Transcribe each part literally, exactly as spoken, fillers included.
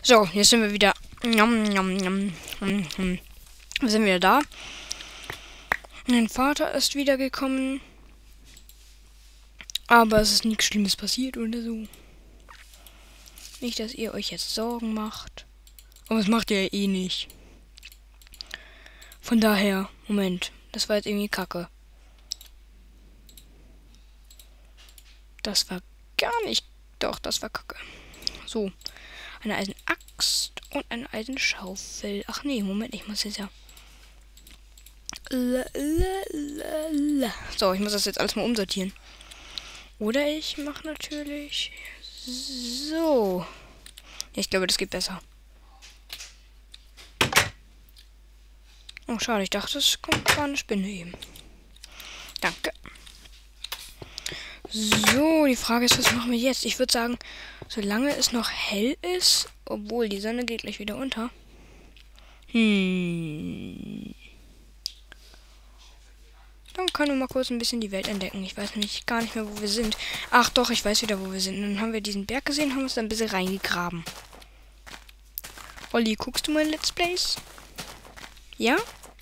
So, jetzt sind wir wieder. Njam, njam, njam, njam, njam. Wir sind wieder da. Mein Vater ist wiedergekommen. Aber es ist nichts Schlimmes passiert oder so. Nicht, dass ihr euch jetzt Sorgen macht. Aber das macht ihr ja eh nicht. Von daher, Moment. Das war jetzt irgendwie kacke. Das war gar nicht. Doch, das war kacke. So. Eine Eisenaxt und eine Eisenschaufel. Ach nee, Moment, ich muss jetzt ja. So, ich muss das jetzt alles mal umsortieren. Oder ich mache natürlich so. Ja, ich glaube, das geht besser. Oh, schade, ich dachte, es kommt war eine Spinne eben. Danke. So, die Frage ist, was machen wir jetzt? Ich würde sagen, solange es noch hell ist, obwohl die Sonne geht gleich wieder unter. Hm. Dann können wir mal kurz ein bisschen die Welt entdecken. Ich weiß nämlich gar nicht mehr, wo wir sind. Ach doch, ich weiß wieder, wo wir sind. Dann haben wir diesen Berg gesehen, haben uns da ein bisschen reingegraben. Olli, guckst du mal Let's Plays? Ja?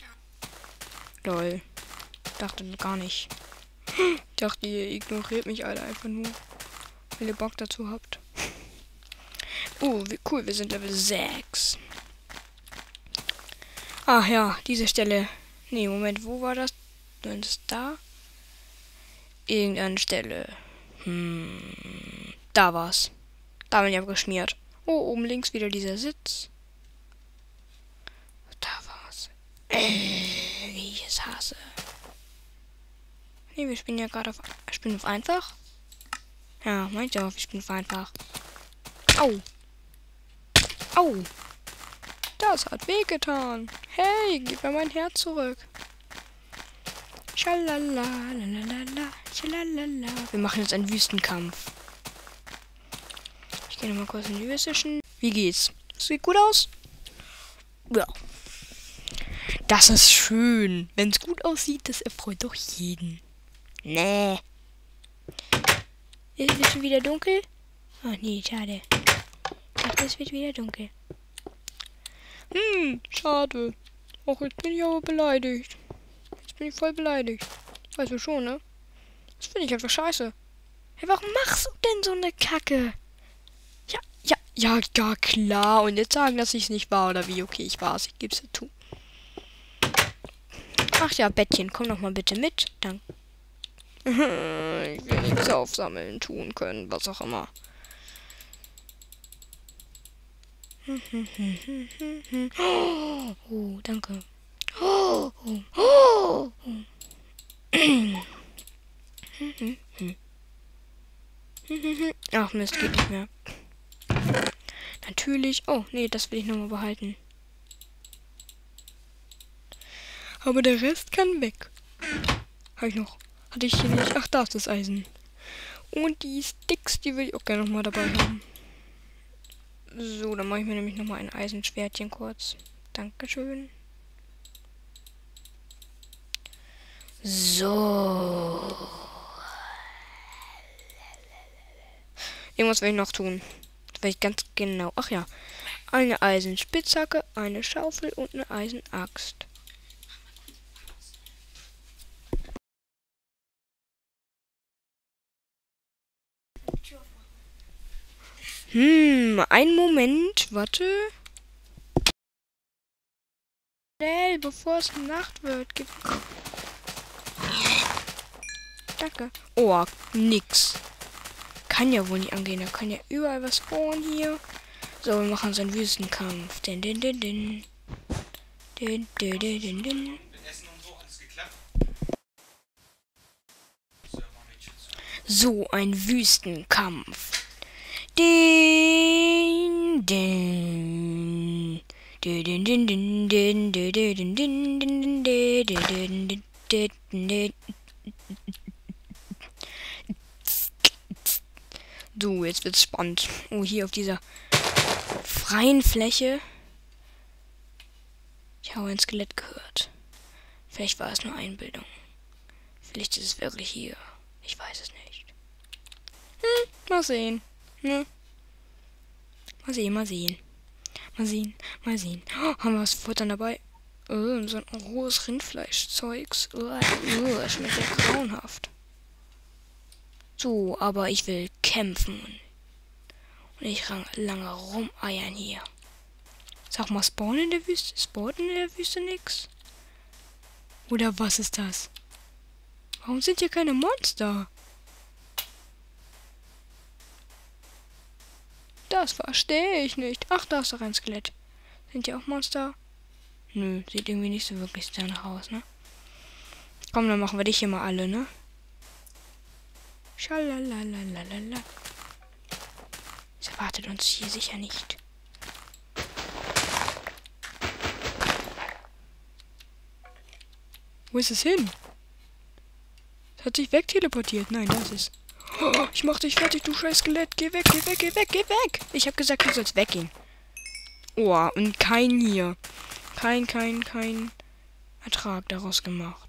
Lol. Dachte gar nicht. Ich dachte, ihr ignoriert mich alle einfach nur, weil ihr Bock dazu habt. Uh, wie cool, wir sind Level sechs. Ach ja, diese Stelle. Nee, Moment, wo war das? Ist das da? Irgendeine Stelle. Hm, da war's. Da bin ich abgeschmiert. Oh, oben links wieder dieser Sitz. Da war's. Äh, wie ich es hasse. Nee, wir spielen ja gerade auf. Spielen auf einfach. Ja, meint ihr auch, wir spielen auf einfach. Au. Au. Das hat wehgetan. Hey, gib mir mein Herz zurück. Schalala, lalala, schalalala. Wir machen jetzt einen Wüstenkampf. Ich gehe nochmal kurz in die Wüste. Wie geht's? Sieht gut aus? Ja. Das ist schön. Wenn es gut aussieht, das erfreut doch jeden. Nee. Ist es schon wieder dunkel? Ach nee, schade. Ich dachte, es wird wieder dunkel. Hm, schade. Och, jetzt bin ich aber beleidigt. Jetzt bin ich voll beleidigt. Weißt du schon, ne? Das finde ich einfach scheiße. Hey, warum machst du denn so eine Kacke? Ja, ja, ja, ja, klar. Und jetzt sagen, dass ich es nicht war, oder wie? Okay, ich war's. Ich geb's dir zu. Ach ja, Bettchen, komm doch mal bitte mit. Danke. Ich will nichts aufsammeln, tun können, was auch immer. Oh, danke. Oh, oh, oh. Ach Mist, geht nicht mehr. Natürlich. Oh, nee, das will ich nochmal behalten. Aber der Rest kann weg. Habe ich noch. Hatte ich hier nicht. Ach, da ist das Eisen. Und die Sticks, die will ich auch gerne nochmal dabei haben. So, dann mache ich mir nämlich nochmal ein Eisenschwertchen kurz. Dankeschön. So. Irgendwas will ich noch tun. Das will ich ganz genau. Ach ja. Eine Eisenspitzhacke, eine Schaufel und eine Eisenaxt. Hm, einen Moment, warte. Schnell, bevor es Nacht wird. Gib. Danke. Oh, nix. Kann ja wohl nicht angehen. Da kann ja überall was spawnen hier. So, wir machen so einen Wüstenkampf. Din, din, din, din. Din, din, din, din, din. So, ein Wüstenkampf. Din, din. Din, din, din, din, din, din, din, din, din, din, din, din, din. So, jetzt wird's spannend. Oh, hier auf dieser freien Fläche. Ich habe ein Skelett gehört. Vielleicht war es nur Einbildung. Vielleicht ist es wirklich hier. Ich weiß es nicht. Hm, mal sehen. Hm. Mal sehen, mal sehen. Mal sehen, mal sehen. Oh, haben wir was Futtern dabei? Oh, so ein rohes Rindfleischzeugs. Oh, oh, das schmeckt ja grauenhaft. So, aber ich will kämpfen. Und ich lange rumeiern hier. Sag mal, spawnen in der Wüste? Spawnen in der Wüste nix? Oder was ist das? Warum sind hier keine Monster? Das verstehe ich nicht. Ach, da ist doch ein Skelett. Sind hier auch Monster? Nö, sieht irgendwie nicht so wirklich danach aus, ne? Komm, dann machen wir dich hier mal alle, ne? Schalalalala. Das erwartet uns hier sicher nicht. Wo ist es hin? Es hat sich wegteleportiert. Nein, das ist... Oh, ich mach dich fertig, du scheiß Skelett. Geh weg, geh weg, geh weg, geh weg. Ich hab gesagt, du sollst weggehen. Oh, und kein hier. Kein, kein, kein Ertrag daraus gemacht.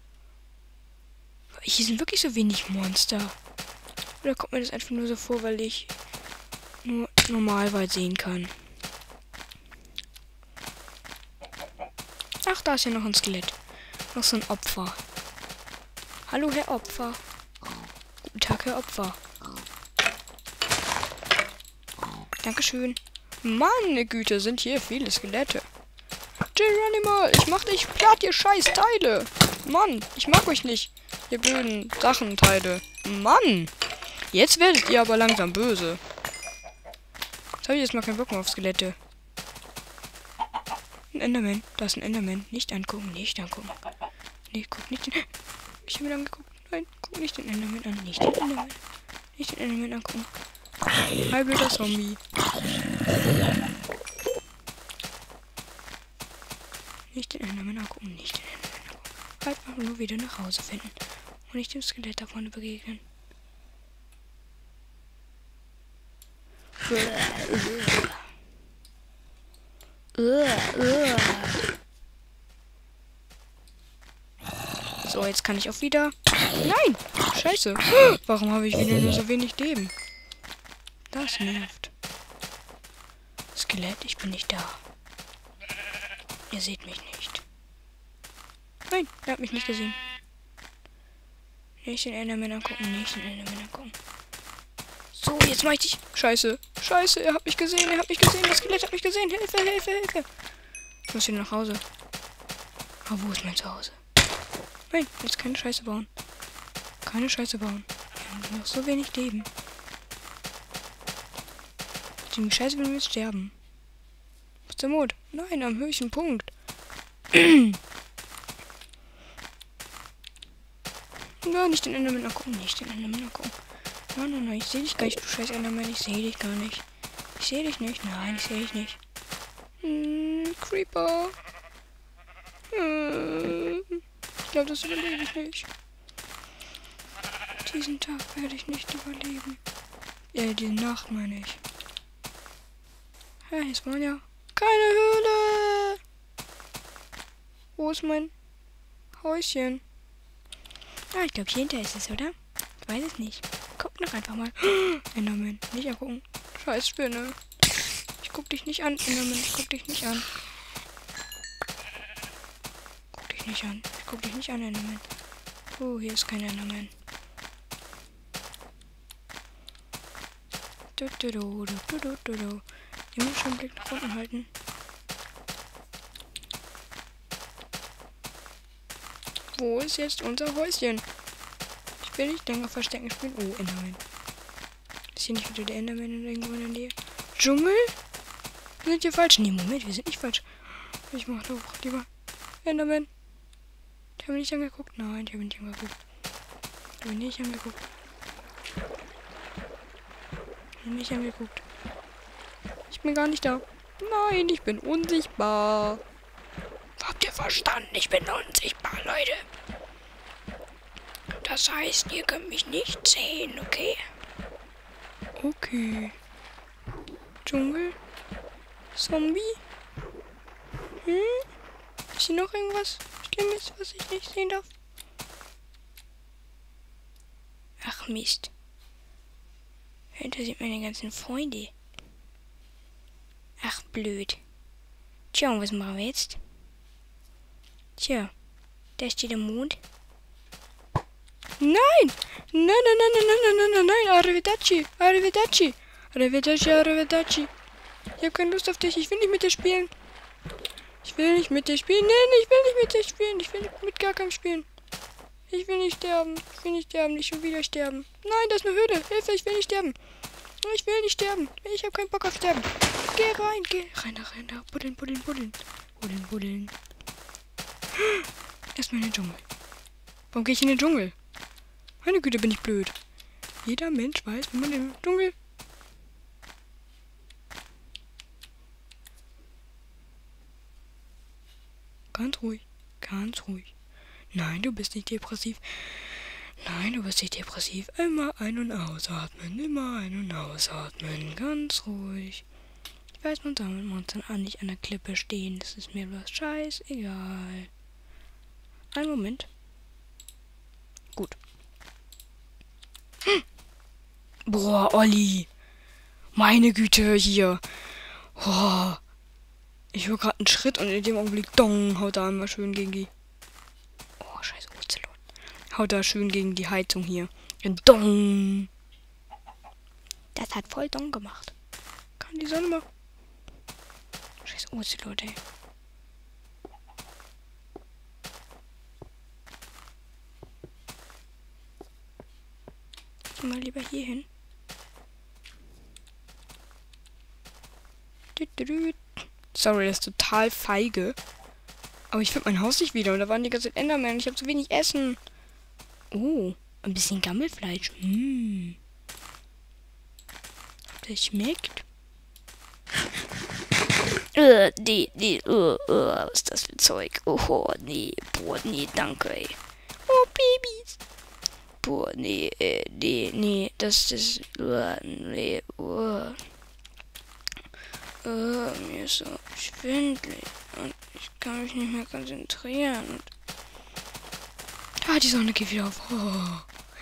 Hier sind wirklich so wenig Monster. Oder kommt mir das einfach nur so vor, weil ich nur normal weit sehen kann? Ach, da ist ja noch ein Skelett. Noch so ein Opfer. Hallo, Herr Opfer. Guten Tag, Herr Opfer. Dankeschön. Meine Güte, sind hier viele Skelette. Geronimo, ich mach dich platt, ihr scheiß Teile. Mann, ich mag euch nicht. Ihr blöden Sachenteile. Mann. Jetzt werdet ihr aber langsam böse. Jetzt habe ich jetzt mal keinen Bock mehr auf Skelette. Ein Enderman. Da ist ein Enderman. Nicht angucken, nicht angucken. Nee, guck nicht den... Ich habe ihn angeguckt. Nein, guck nicht den Enderman an. Nicht den Enderman. Nicht den Enderman angucken. Hi, blöder Zombie. Nicht den Enderman angucken. Nicht den Enderman angucken. Einfach nur wieder nach Hause finden. Und nicht dem Skelett da vorne begegnen. So, jetzt kann ich auch wieder... Nein! Scheiße! Warum habe ich wieder nur so wenig Leben? Das nervt. Skelett, ich bin nicht da. Ihr seht mich nicht. Nein, er hat mich nicht gesehen. Nicht den Enderman angucken, nicht den Enderman angucken. So, jetzt mach ich dich. Scheiße. Scheiße, er hat mich gesehen, er hat mich gesehen. Das Skelett hat mich gesehen. Hilfe, Hilfe, Hilfe. Ich muss wieder nach Hause. Aber wo ist mein Zuhause? Nein, jetzt keine Scheiße bauen. Keine Scheiße bauen. Wir haben noch so wenig Leben. Die Scheiße will mir jetzt sterben. Wo ist der Mond? Nein, am höchsten Punkt. Ja, nicht den Enderman angucken, nicht den Enderman angucken. Nein, nein, nein, ich sehe dich gar nicht, du scheiß Enderman, ich sehe dich gar nicht. Ich sehe dich nicht, nein, ich sehe dich nicht. Hm, Creeper. Hm, ich glaube, das überlebe ich nicht. Diesen Tag werde ich nicht überleben. Ja, die Nacht meine ich. Ja, hier ist man ja. Keine Höhle! Wo ist mein Häuschen? Ah, ich glaube, hier hinter ist es, oder? Ich weiß es nicht. Guck noch einfach mal. Enderman, nicht angucken. Scheiß Spinne. Ich guck dich nicht an, Enderman. Ich guck dich nicht an. Guck dich nicht an. Ich guck dich nicht an, Enderman. Oh, hier ist kein Enderman. Du, du, du, du, du, du, du. Ich muss schon einen Blick nach unten halten. Wo ist jetzt unser Häuschen? Ich will nicht länger verstecken spielen. Oh, Enderman. Ist hier nicht wieder der Enderman irgendwo in der Nähe? Dschungel? Wir sind hier falsch. Nee, Moment, wir sind nicht falsch. Ich mach doch lieber Enderman. Die haben mich nicht angeguckt. Nein, die haben mich nicht angeguckt. Die haben mich nicht angeguckt. Die haben mich nicht angeguckt. Ich bin gar nicht da. Nein, ich bin unsichtbar. Habt ihr verstanden? Ich bin unsichtbar, Leute. Das heißt, ihr könnt mich nicht sehen, okay? Okay. Dschungel? Zombie? Hm? Ist hier noch irgendwas Schlimmes, was ich nicht sehen darf? Ach Mist. Hinter sind meine ganzen Freunde. Ach, blöd. Tja, und was machen wir jetzt? Tja, da steht der Mond. Nein! Nein, nein, nein, nein, nein, nein, nein, nein, Arrivederci, Arrivederci, Arrivederci, Arrivederci. Ich habe keine Lust auf dich, ich will nicht mit dir spielen. Ich will nicht mit dir spielen, nein, ich will nicht mit dir spielen, ich will mit gar keinem spielen. Ich will nicht sterben, ich will nicht sterben, nicht schon wieder sterben. Nein, das ist eine Hürde, Hilfe, ich will nicht sterben. Ich will nicht sterben, ich habe keinen Bock auf sterben. Geh rein, geh rein, da, rein, da, buddeln, buddeln, buddeln, buddeln, buddeln. Erstmal in den Dschungel. Warum gehe ich in den Dschungel? Meine Güte, bin ich blöd. Jeder Mensch weiß, wenn man im Dschungel... Ganz ruhig, ganz ruhig. Nein, du bist nicht depressiv. Nein, du bist nicht depressiv. Immer ein- und ausatmen, immer ein- und ausatmen. Ganz ruhig. Ich weiß, man soll mit Monstern auch nicht an der Klippe stehen. Das ist mir bloß scheißegal. Einen Moment. Gut. Hm. Boah, Olli. Meine Güte, hier. Oh. Ich höre gerade einen Schritt und in dem Augenblick, dong, haut da einmal schön gegen die... Oh, scheiße, Ozelot. Haut da schön gegen die Heizung hier. Und dong. Das hat voll dong gemacht. Kann die Sonne mal... Scheiße, Ozelot, ey. Geh mal lieber hier hin. Sorry, das ist total feige. Aber ich finde mein Haus nicht wieder. Und da waren die ganzen Endermen. Ich habe zu wenig Essen. Oh, ein bisschen Gammelfleisch. Hm. Das schmeckt. Äh, nee, nee, uh, uh, was ist das für Zeug? Oh, nee, boah, nee, danke, ey. Oh, Babys. Boah, nee, äh, nee, nee, das ist, uh, nee, uh. Uh, mir ist so schwindelig und ich kann mich nicht mehr konzentrieren. Und ah, die Sonne geht wieder auf. Oh.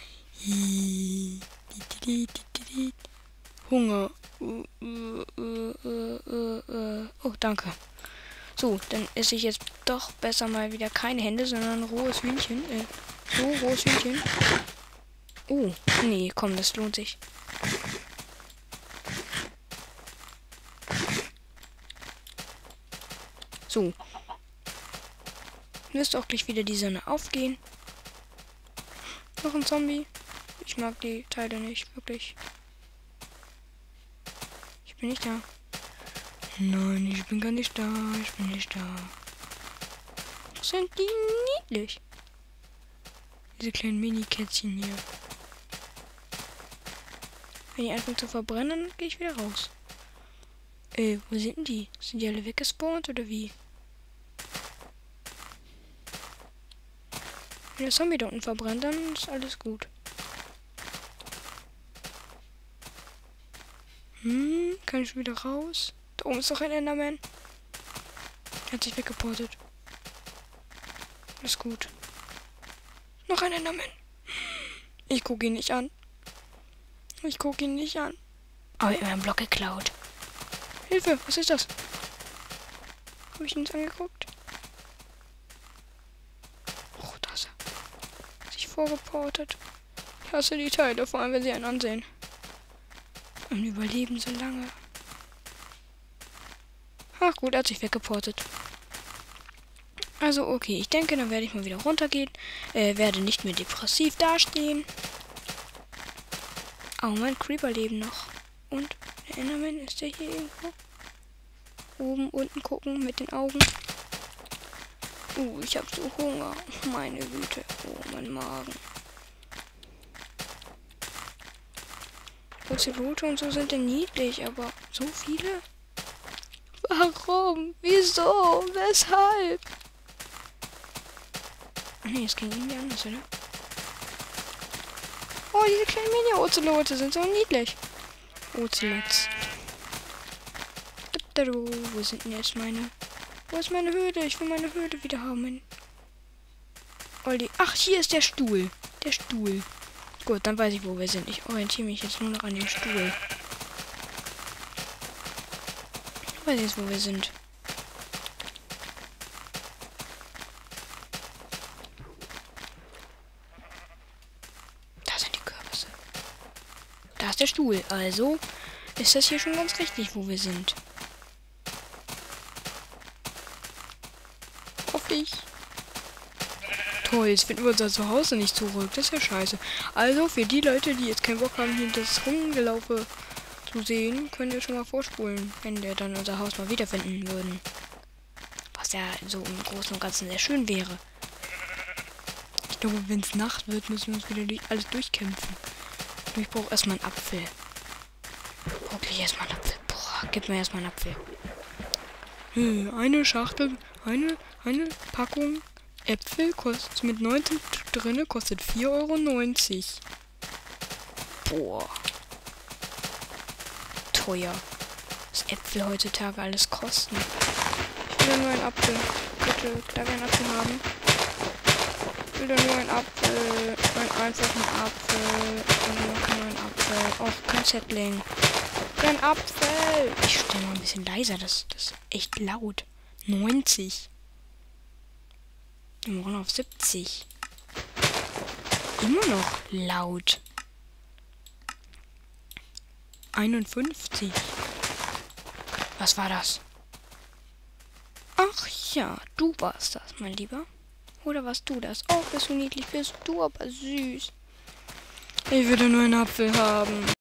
Hunger. Uh, uh, uh, uh, uh, uh. Oh, danke. So, dann esse ich jetzt doch besser mal wieder keine Hände, sondern rohes Hühnchen. Äh, so, rohes Hühnchen. Oh, nee, komm, das lohnt sich. So. Müsste auch gleich wieder die Sonne aufgehen. Noch ein Zombie. Ich mag die Teile nicht, wirklich. Ich bin nicht da. Nein, ich bin gar nicht da. Ich bin nicht da. Sind die niedlich? Diese kleinen Mini-Kätzchen hier. Wenn die anfangen zu verbrennen, dann gehe ich wieder raus. Äh, wo sind denn die? Sind die alle weggespawnt oder wie? Wenn der Zombie da unten verbrennt, dann ist alles gut. Hm, kann ich wieder raus? Da oben ist doch ein Enderman. Der hat sich weggeportet. Alles gut. Noch ein Enderman. Ich gucke ihn nicht an. Ich gucke ihn nicht an. Aber ich habe einen Block geklaut. Hilfe, was ist das? Habe ich ihn nicht angeguckt? Oh, da ist er. Sich vorgeportet. Ich hasse die Teile, vor allem wenn sie einen ansehen. Und überleben so lange. Ach gut, er hat sich weggeportet. Also okay, ich denke, dann werde ich mal wieder runtergehen. Äh, werde nicht mehr depressiv dastehen. Oh, mein Creeper leben noch. Und der Enderman, ist der hier irgendwo? Oben, unten gucken mit den Augen. Uh, ich habe so Hunger. Meine Güte. Oh, mein Magen. Ozelote und so sind ja niedlich, aber so viele? Warum? Wieso? Weshalb? Ach nee, es ging irgendwie anders, oder? Oh, diese kleinen Mini-Ozelote sind so niedlich. Ozelots. Wo sind denn jetzt meine... Wo ist meine Höhle? Ich will meine Höhle wieder haben. Olli. Ach, hier ist der Stuhl. Der Stuhl. Gut, dann weiß ich, wo wir sind. Ich orientiere mich jetzt nur noch an den Stuhl. Ich weiß jetzt, wo wir sind. Da sind die Kürbisse. Da ist der Stuhl. Also ist das hier schon ganz richtig, wo wir sind. Hoffe ich. Toll, jetzt finden wir unser Zuhause nicht zurück. Das ist ja scheiße. Also, für die Leute, die jetzt keinen Bock haben, hier das Rumgelaufe zu sehen, können wir schon mal vorspulen, wenn wir dann unser Haus mal wiederfinden würden. Was ja so im Großen und Ganzen sehr schön wäre. Ich glaube, wenn es Nacht wird, müssen wir uns wieder durch alles durchkämpfen. Ich brauche erstmal einen Apfel. Brauche ich erstmal einen Apfel. Boah, gib mir erstmal einen Apfel. Hm, eine Schachtel, eine, eine Packung Äpfel kostet mit neunzehn drinne kostet vier Euro neunzig. Boah. Teuer. Was Äpfel heutzutage alles kosten. Ich will nur einen Apfel. Bitte, darf ich einen Apfel haben? Ich will nur einen Apfel. Einen einfachen Apfel. Ich will nur einen Apfel. Och, kein Settling. Ein Apfel. Ich stelle mal ein bisschen leiser. Das, das ist echt laut. neunzig. Wir machen auf siebzig. Immer noch laut. einundfünfzig. Was war das? Ach ja, du warst das, mein Lieber. Oder warst du das? Oh, bist du niedlich, bist du aber süß. Ich würde nur einen Apfel haben.